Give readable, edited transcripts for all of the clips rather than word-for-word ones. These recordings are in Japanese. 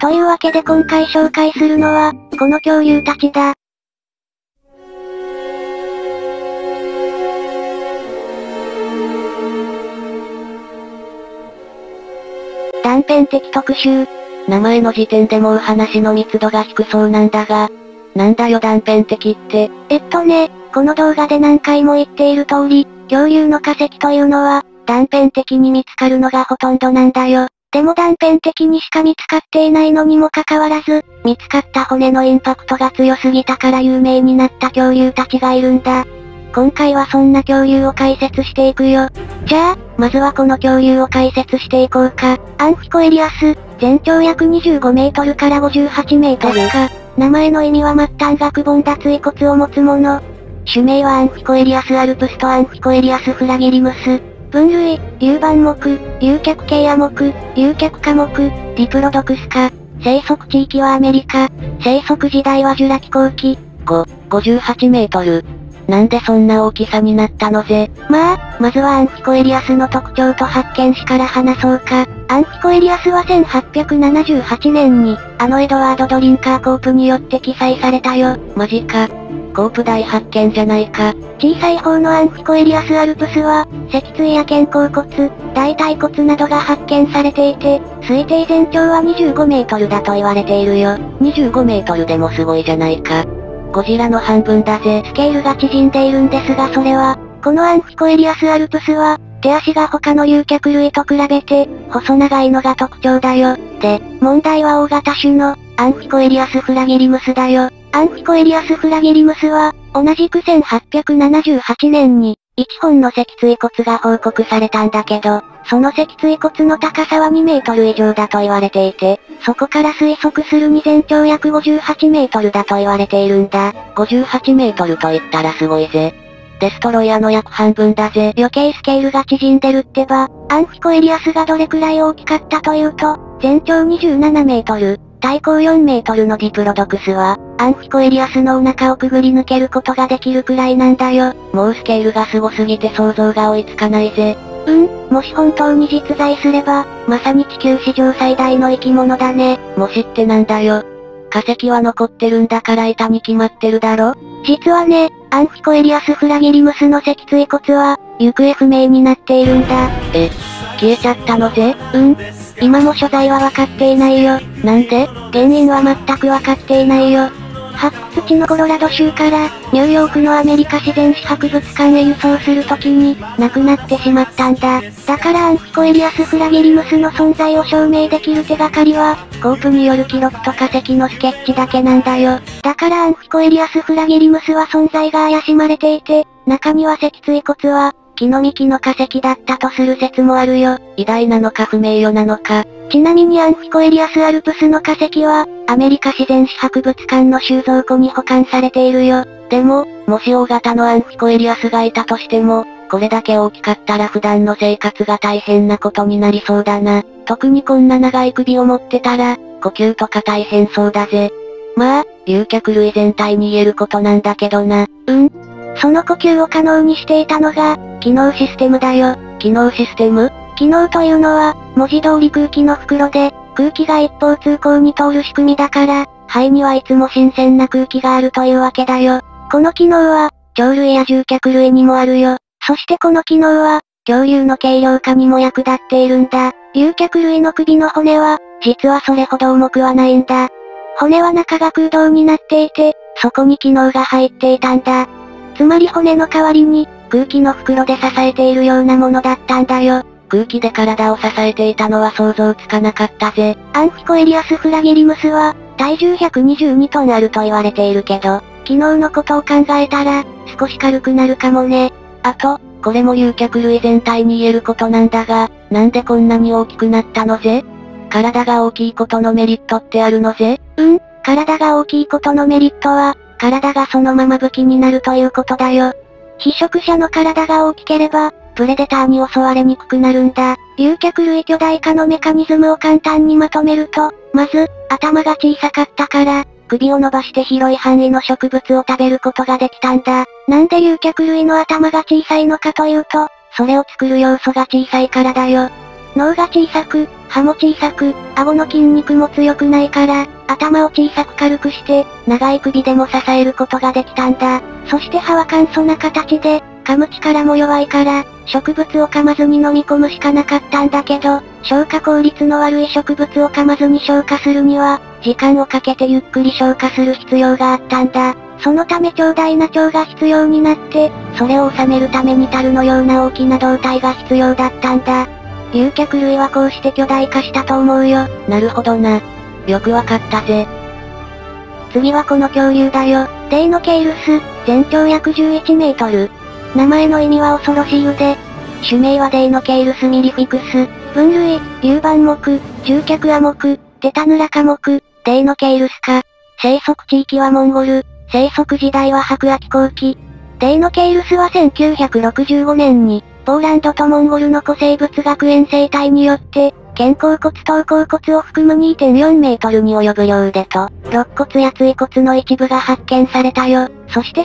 というわけで今回紹介するのは、この恐竜たちだ。断片的特集。 名前の時点でもう話の密度が低そうなんだが、なんだよ断片的って。 この動画で何回も言っている通り、恐竜の化石というのは、断片的に見つかるのがほとんどなんだよ。でも断片的にしか見つかっていないのにもかかわらず、見つかった骨のインパクトが強すぎたから有名になった恐竜たちがいるんだ。今回はそんな恐竜を解説していくよ。じゃあ、まずはこの恐竜を解説していこうか。アンフィコエリアス、全長約25メートルから58メートルか。名前の意味は末端がくぼんだ椎骨を持つもの。種名はアンフィコエリアスアルプスとアンフィコエリアスフラギリムス。分類、有板目、有脚系亜目、有脚科目、ディプロドクス科。生息地域はアメリカ。生息時代はジュラ紀後期。 58メートル。なんでそんな大きさになったのぜ。 まずはアンフィコエリアスの特徴と発見史から話そうか。アンフィコエリアスは1878年に、エドワード・ドリンカー・コープによって記載されたよ。 マジか。コープ大発見じゃないか。 小さい方のアンフィコエリアスアルプスは、脊椎や肩甲骨、大腿骨などが発見されていて、推定全長は25メートルだと言われているよ。 25メートルでもすごいじゃないか。ゴジラの半分だぜ。 スケールが縮んでいるんですがそれは、このアンフィコエリアスアルプスは、手足が他の竜脚類と比べて、細長いのが特徴だよ。で、問題は大型種の、アンフィコエリアスフラギリムスだよ。アンフィコエリアスフラギリムスは、同じく1878年に、1本の脊椎骨が報告されたんだけど、その脊椎骨の高さは2メートル以上だと言われていて、そこから推測するに全長約58メートルだと言われているんだ。 58メートルと言ったらすごいぜ。デストロイヤーの約半分だぜ。 余計スケールが縮んでるってば。アンフィコエリアスがどれくらい大きかったというと、全長27メートル、体高4メートルのディプロドクスは、アンフィコエリアスのお腹をくぐり抜けることができるくらいなんだよ。 もうスケールがすごすぎて想像が追いつかないぜ。 もし本当に実在すれば、まさに地球史上最大の生き物だね。 もしってなんだよ。化石は残ってるんだからいたに決まってるだろ。 実はね、アンフィコエリアスフラギリムスの脊椎骨は、行方不明になっているんだ。 消えちゃったのぜ。 今も所在はわかっていないよ。 なんで？ 原因は全くわかっていないよ。発掘地のコロラド州から、ニューヨークのアメリカ自然史博物館へ輸送するときに、亡くなってしまったんだ。だからアンフィコエリアスフラギリムスの存在を証明できる手がかりは、コープによる記録と化石のスケッチだけなんだよ。だからアンフィコエリアスフラギリムスは存在が怪しまれていて、中には脊椎骨は、木の幹の化石だったとする説もあるよ。 偉大なのか不名誉なのか。 ちなみにアンフィコエリアスアルプスの化石は、アメリカ自然史博物館の収蔵庫に保管されているよ。 でも、もし大型のアンフィコエリアスがいたとしても、これだけ大きかったら普段の生活が大変なことになりそうだな。特にこんな長い首を持ってたら、呼吸とか大変そうだぜ。竜脚類全体に言えることなんだけどな。 その呼吸を可能にしていたのが、機能システムだよ。 機能システム？ 機能というのは、文字通り空気の袋で、空気が一方通行に通る仕組みだから、肺にはいつも新鮮な空気があるというわけだよ。この機能は、鳥類や獣脚類にもあるよ。そしてこの機能は、恐竜の軽量化にも役立っているんだ。竜脚類の首の骨は、実はそれほど重くはないんだ。骨は中が空洞になっていて、そこに機能が入っていたんだ。つまり骨の代わりに、空気の袋で支えているようなものだったんだよ。 空気で体を支えていたのは想像つかなかったぜ。 アンフィコエリアスフラギリムスは、体重122トンあると言われているけど、昨日のことを考えたら、少し軽くなるかもね。 あと、これも竜脚類全体に言えることなんだが、なんでこんなに大きくなったのぜ？体が大きいことのメリットってあるのぜ？ 体が大きいことのメリットは、体がそのまま武器になるということだよ。被食者の体が大きければ、プレデターに襲われにくくなるんだ。竜脚類巨大化のメカニズムを簡単にまとめると、まず、頭が小さかったから、首を伸ばして広い範囲の植物を食べることができたんだ。なんで竜脚類の頭が小さいのかというと、それを作る要素が小さいからだよ。 脳が小さく、歯も小さく、顎の筋肉も強くないから、頭を小さく軽くして、長い首でも支えることができたんだ。そして歯は簡素な形で、噛む力も弱いから、植物を噛まずに飲み込むしかなかったんだけど、消化効率の悪い植物を噛まずに消化するには、時間をかけてゆっくり消化する必要があったんだ。そのため長大な腸が必要になって、それを収めるために樽のような大きな胴体が必要だったんだ。竜脚類はこうして巨大化したと思うよ。 なるほどな。よくわかったぜ。 次はこの恐竜だよ。デイノケイルス、全長約11メートル。名前の意味は恐ろしい腕。種名はデイノケイルスミリフィクス。分類、竜板目、獣脚亜目、テタヌラ科目、デイノケイルス科。生息地域はモンゴル。生息時代は白亜紀後期。デイノケイルスは1965年に、ポーランドとモンゴルの古生物学園生態によって、肩甲骨頭甲骨を含む 2.4 メートルに及ぶ両腕と、肋骨や椎骨の一部が発見されたよ。そして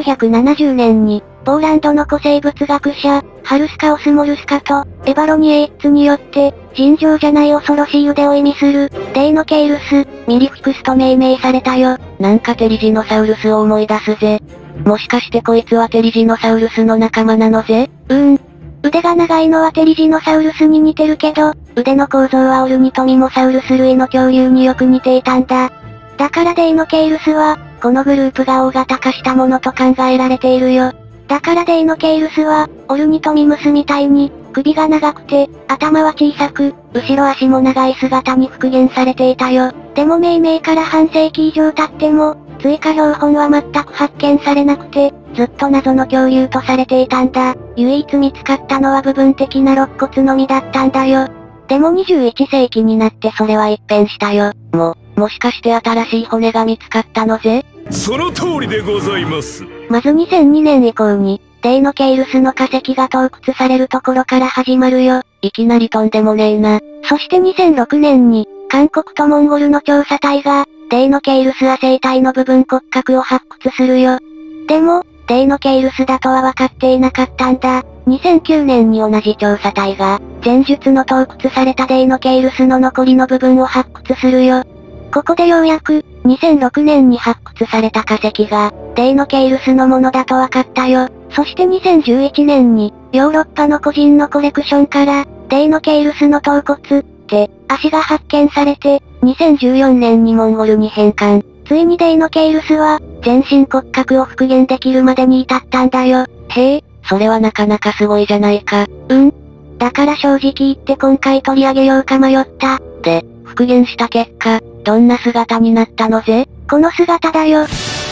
1970年に、ポーランドの古生物学者、ハルスカ・オスモルスカと、エバロニエイッツによって、尋常じゃない恐ろしい腕を意味する、デイノケイルス、ミリフィクスと命名されたよ。 なんかテリジノサウルスを思い出すぜ。もしかしてこいつはテリジノサウルスの仲間なのぜ？ 腕が長いのはテリジノサウルスに似てるけど、腕の構造はオルニトミモサウルス類の恐竜によく似ていたんだ。だからデイノケイルスは、このグループが大型化したものと考えられているよ。だからデイノケイルスは、オルニトミムスみたいに、首が長くて、頭は小さく、後ろ足も長い姿に復元されていたよ。でも命名から半世紀以上経っても、追加標本は全く発見されなくて、ずっと謎の恐竜とされていたんだ。唯一見つかったのは部分的な肋骨のみだったんだよ。でも21世紀になってそれは一変したよ。 もしかして新しい骨が見つかったのぜ？ その通りでございます。 まず2002年以降に、デイノケイルスの化石が盗掘されるところから始まるよ。 いきなりとんでもねえな。 そして2006年に、韓国とモンゴルの調査隊が、デイノケイルス亜生体の部分骨格を発掘するよ。でも、デイノケイルスだとは分かっていなかったんだ。2009年に同じ調査隊が、前述の盗掘されたデイノケイルスの残りの部分を発掘するよ。ここでようやく、2006年に発掘された化石が、デイノケイルスのものだと分かったよ。そして2011年に、ヨーロッパの個人のコレクションから、デイノケイルスの頭骨、足が発見されて、2014年にモンゴルに返還。ついにデイノケイルスは、全身骨格を復元できるまでに至ったんだよ。 へえ、それはなかなかすごいじゃないか。 だから正直言って今回取り上げようか迷った。 で、復元した結果、どんな姿になったのぜ？ この姿だよ。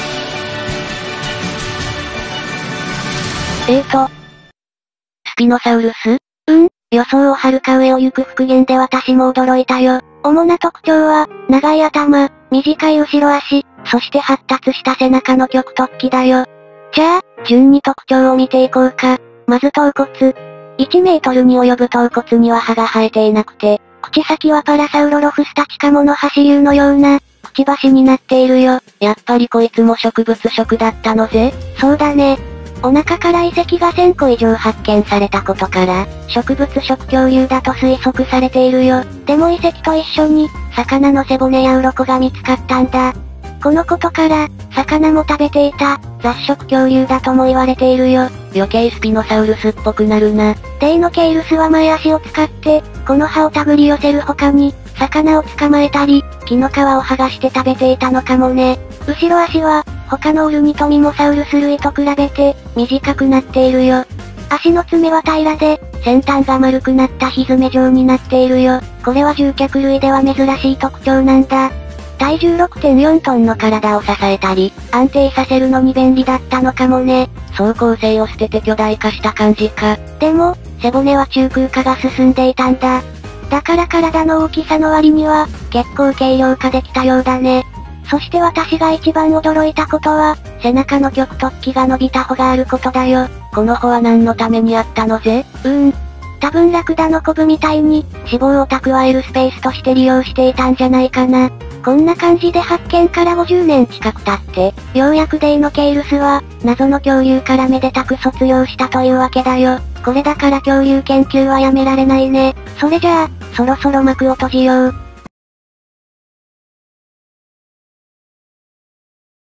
スピノサウルス？ 予想をはるか上を行く復元で私も驚いたよ。主な特徴は、長い頭、短い後ろ足、そして発達した背中の極突起だよ。じゃあ、順に特徴を見ていこうか。まず頭骨。1メートルに及ぶ頭骨には歯が生えていなくて、口先はパラサウロロフスタチカモのハシリュウのような、くちばしになっているよ。 やっぱりこいつも植物食だったのぜ？ そうだね。お腹から遺跡が1000個以上発見されたことから、植物食恐竜だと推測されているよ。でも遺跡と一緒に、魚の背骨や鱗が見つかったんだ。このことから、魚も食べていた、雑食恐竜だとも言われているよ。 余計スピノサウルスっぽくなるな。 デイノケイルスは前足を使って、この葉を手繰り寄せる他に、魚を捕まえたり、木の皮を剥がして食べていたのかもね。後ろ足は、他のオルニトミモサウルス類と比べて、短くなっているよ。足の爪は平らで、先端が丸くなったひづめ状になっているよ。これは獣脚類では珍しい特徴なんだ。体重 6.4 トンの体を支えたり、安定させるのに便利だったのかもね。 走行性を捨てて巨大化した感じか。 でも、背骨は中空化が進んでいたんだ。だから体の大きさの割には、結構軽量化できたようだね。そして私が一番驚いたことは、背中の極突起が伸びた穂があることだよ。 この穂は何のためにあったのぜ？ 多分ラクダのコブみたいに、脂肪を蓄えるスペースとして利用していたんじゃないかな。こんな感じで発見から50年近く経って、ようやくデイノケイルスは、謎の恐竜からめでたく卒業したというわけだよ。 これだから恐竜研究はやめられないね。それじゃあ、そろそろ幕を閉じよう。